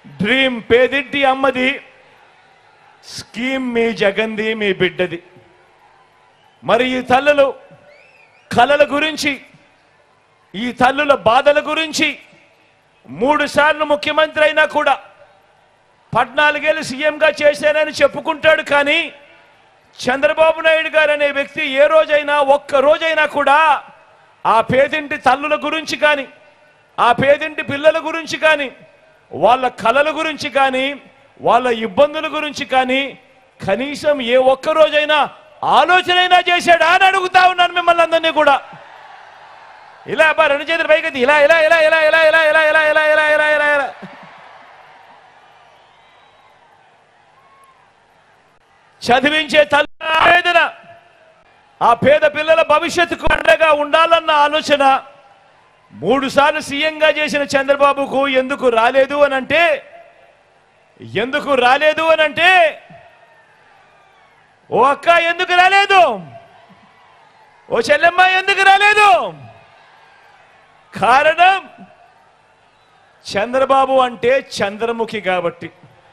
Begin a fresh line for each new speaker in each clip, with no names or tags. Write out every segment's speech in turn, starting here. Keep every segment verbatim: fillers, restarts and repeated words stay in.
Dream పేదింటి అమ్మది, scheme మీ జగన్ది, మీ బిడ్డది. మరి ఈ తల్లులు కలల గురించి, ఈ తల్లుల బాధల గురించి మూడు సార్లు ముఖ్యమంత్రి అయినా కూడా పద్నాలుగేళ్ళు సీఎంగా చేశానని చెప్పుకుంటాడు. కానీ చంద్రబాబు నాయుడు గారు అనే వ్యక్తి ఏ రోజైనా ఒక్క రోజైనా కూడా ఆ పేదింటి తల్లుల గురించి కానీ, ఆ పేదింటి పిల్లల గురించి కానీ, వాళ్ళ కలల గురించి కానీ, వాళ్ళ ఇబ్బందుల గురించి కానీ కనీసం ఏ ఒక్క రోజైనా ఆలోచనైనా చేశాడా అని అడుగుతా ఉన్నాను మిమ్మల్ని అందరినీ కూడా. ఇలా బా రెండు చేతులు పైకి ఇలా ఇలా ఇలా ఇలా ఇలా ఇలా ఇలా ఇలా ఇలా ఇలా ఇలా ఇలా ఇలా చదివించే తల్లి ఆవేదన, ఆ పేద పిల్లల భవిష్యత్తుకు అండగా ఉండాలన్న ఆలోచన మూడు సార్లు సీఎంగా చేసిన చంద్రబాబుకు ఎందుకు రాలేదు అని అంటే, ఎందుకు రాలేదు అని అంటే ఓ అక్క ఎందుకు రాలేదు, ఓ చెల్లెమ్మ ఎందుకు రాలేదు? కారణం చంద్రబాబు అంటే చంద్రముఖి కాబట్టి.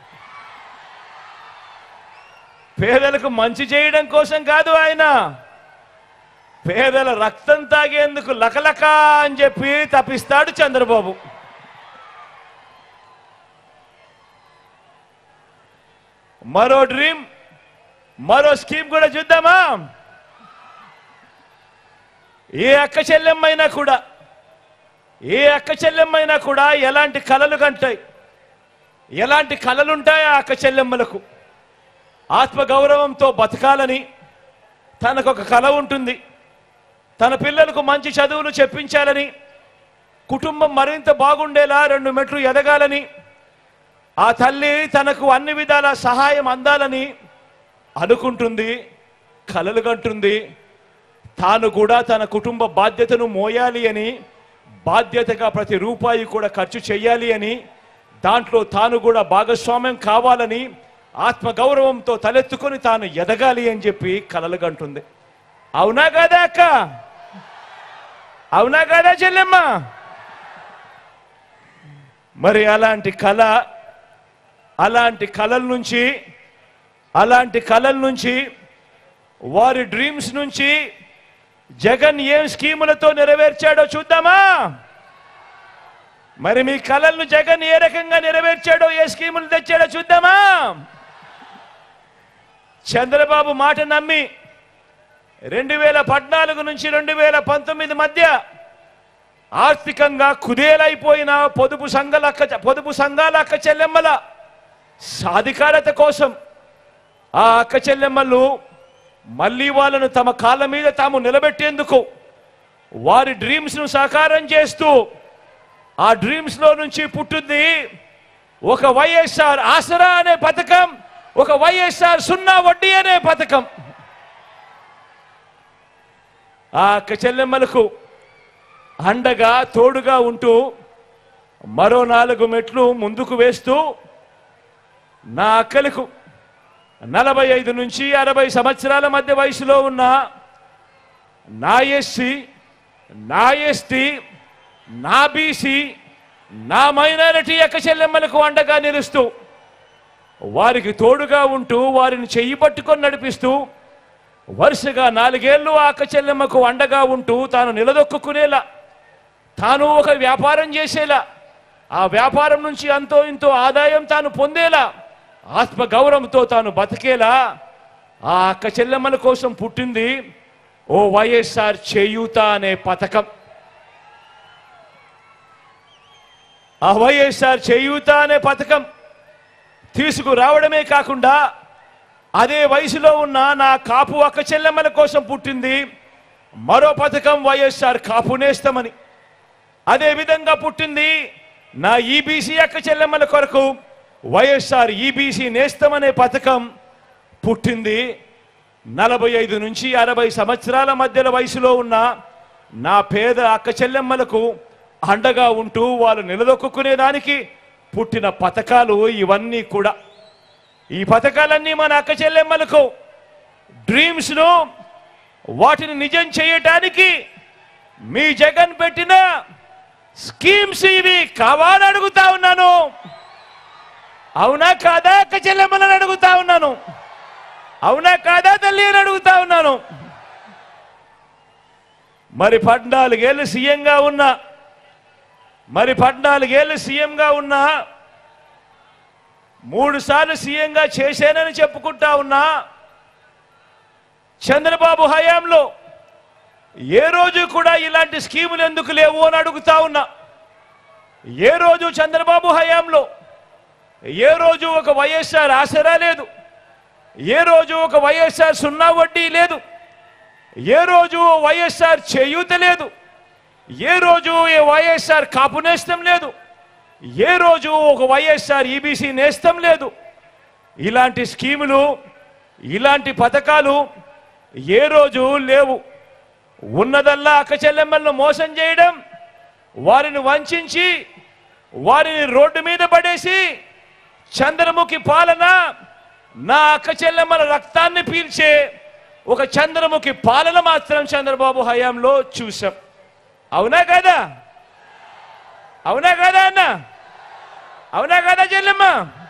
పేదలకు మంచి చేయడం కోసం కాదు, ఆయన పేదల రక్తం తాగేందుకు లకలక అని చెప్పి తప్పిస్తాడు చంద్రబాబు. మరో డ్రీమ్, మరో స్కీమ్ కూడా చూద్దామా? ఏ అక్క చెల్లెమ్మైనా కూడా, ఏ అక్క చెల్లెమ్మైనా కూడా ఎలాంటి కలలు కంటాయి, ఎలాంటి కలలుంటాయి ఆ అక్క చెల్లెమ్మలకు? ఆత్మగౌరవంతో బతకాలని తనకొక కల ఉంటుంది. తన పిల్లలకు మంచి చదువులు చెప్పించాలని, కుటుంబం మరింత బాగుండేలా రెండు మెట్లు ఎదగాలని, ఆ తల్లి తనకు అన్ని విధాల సహాయం అందాలని అనుకుంటుంది, కలలు కంటుంది. తాను కూడా తన కుటుంబ బాధ్యతను మోయాలి అని, బాధ్యతగా ప్రతి రూపాయి కూడా ఖర్చు చేయాలి అని, దాంట్లో తాను కూడా భాగస్వామ్యం కావాలని, ఆత్మగౌరవంతో తలెత్తుకొని తాను ఎదగాలి అని చెప్పి కలలు కంటుంది. అవునా కాదా అక్క? అవునా కాదా చెల్లెమ్మ? మరి అలాంటి కళ, అలాంటి కళల నుంచి, అలాంటి కళల నుంచి, వారి డ్రీమ్స్ నుంచి జగన్ ఏం స్కీములతో నెరవేర్చాడో చూద్దామా? మరి మీ కళలను జగన్ ఏ రకంగా నెరవేర్చాడో, ఏ స్కీములు తెచ్చాడో చూద్దామా? చంద్రబాబు మాట నమ్మి రెండు వేల పద్నాలుగు నుంచి రెండు వేల పంతొమ్మిది మధ్య ఆర్థికంగా కుదేలైపోయిన పొదుపు సంఘాల పొదుపు సంఘాల అక్క చెల్లెమ్మల సాధికారత కోసం ఆ అక్క చెల్లెమ్మలు మళ్ళీ వాళ్ళను తమ కాళ్ళ మీద తాము నిలబెట్టేందుకు వారి డ్రీమ్స్ను సాకారం చేస్తూ, ఆ డ్రీమ్స్లో నుంచి పుట్టింది ఒక వైఎస్ఆర్ ఆసరా అనే పథకం, ఒక వైఎస్ఆర్ సున్నా వడ్డీ అనే పథకం. ఆ అక్క చెల్లెమ్మలకు అండగా తోడుగా ఉంటూ మరో నాలుగు మెట్లు ముందుకు వేస్తూ, నా అక్కలకు నలభై ఐదు నుంచి అరవై సంవత్సరాల మధ్య వయసులో ఉన్న నా ఎస్సీ, నా ఎస్టీ, నా బీసీ, నా మైనారిటీ అక్క చెల్లెమ్మలకు అండగా నిలుస్తూ, వారికి తోడుగా ఉంటూ, వారిని చెయ్యి పట్టుకొని నడిపిస్తూ, వరుసగా నాలుగేళ్లు ఆ అక్క చెల్లెమ్మకు అండగా ఉంటూ తాను నిలదొక్కునేలా, తాను ఒక వ్యాపారం చేసేలా, ఆ వ్యాపారం నుంచి అంతో ఇంతో ఆదాయం తాను పొందేలా, ఆత్మగౌరవంతో తాను బతికేలా ఆ అక్క చెల్లెమ్మల కోసం పుట్టింది ఓ వైఎస్ఆర్ చేయూత అనే పథకం. ఆ వైఎస్ఆర్ చేయూత అనే పథకం తీసుకురావడమే కాకుండా అదే వయసులో ఉన్న నా కాపు అక్క చెల్లెమ్మల కోసం పుట్టింది మరో పథకం, వైఎస్ఆర్ కాపు నేస్తమని. అదే విధంగా పుట్టింది నా ఈబీసీ అక్క చెల్లెమ్మల కొరకు వైఎస్ఆర్ ఈబీసీ నేస్తమనే పథకం పుట్టింది. నలభై ఐదు నుంచి అరవై సంవత్సరాల మధ్యల వయసులో ఉన్న నా పేద అక్క చెల్లెమ్మలకు అండగా ఉంటూ వాళ్ళు నిలదొక్కునేదానికి పుట్టిన పథకాలు ఇవన్నీ కూడా. ఈ పథకాలన్నీ మన అక్క చెల్లెమ్మలకు డ్రీమ్స్ను, వాటిని నిజం చేయటానికి మీ జగన్ పెట్టిన స్కీమ్స్ ఇవి కావాలని అడుగుతా ఉన్నాను. అవునా కాదా అక్క చెల్లెమ్మలను అడుగుతా ఉన్నాను. అవునా కాదా తల్లి అని అడుగుతా ఉన్నాను. మరి పద్నాలుగేళ్ళు సీఎంగా ఉన్నా మరి పద్నాలుగేళ్ళు సీఎంగా ఉన్నా మూడు సార్లు సీఎంగా చేశానని చెప్పుకుంటా ఉన్నా చంద్రబాబు హయాంలో ఏ రోజు కూడా ఇలాంటి స్కీములు ఎందుకు లేవు అని అడుగుతా ఉన్నా. ఏ రోజు చంద్రబాబు హయాంలో ఏ రోజు ఒక వైఎస్ఆర్ ఆసరా లేదు, ఏ రోజు ఒక వైఎస్ఆర్ సున్నా వడ్డీ లేదు, ఏ రోజు వైఎస్ఆర్ చేయూత లేదు, ఏ రోజు ఏ వైఎస్ఆర్ కాపు నేస్తం లేదు, ఏ రోజు ఒక వైఎస్ఆర్ ఈబీసీ నేస్తం లేదు. ఇలాంటి స్కీములు ఇలాంటి పథకాలు ఏ రోజు లేవు. ఉన్నదల్లా అక్క చెల్లెమ్మలను మోసం చేయడం, వారిని వంచి వారిని రోడ్డు మీద పడేసి చంద్రముఖి పాలన, నా అక్క చెల్లెమ్మల రక్తాన్ని పీల్చే ఒక చంద్రముఖి పాలన మాత్రం చంద్రబాబు హయాంలో చూసాం. అవునా కదా? అవునా కదా అన్న? అవునా కదా చెల్లెమ్మ?